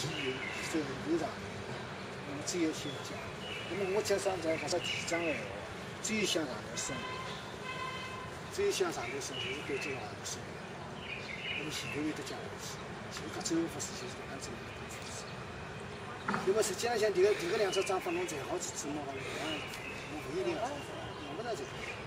机油是有上的，那么只有先讲。那么我加上在搿只地章的闲话，只有向上头升，只有向上头升，就是对这上头升。那么前头会得降下去，其实它周而复始就是搿样子的一个方式。那么实际上像迭个两只章法，侬裁好几次弄好了，搿样子，侬勿一定要，用不着裁。